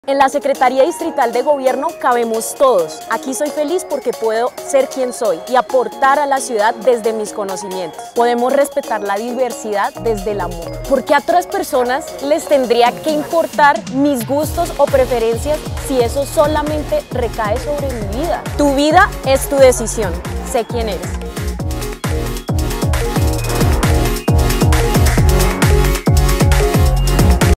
En la Secretaría Distrital de Gobierno cabemos todos. Aquí soy feliz porque puedo ser quien soy y aportar a la ciudad desde mis conocimientos. Podemos respetar la diversidad desde el amor. ¿Por qué a otras personas les tendría que importar mis gustos o preferencias si eso solamente recae sobre mi vida? Tu vida es tu decisión. Sé quién eres.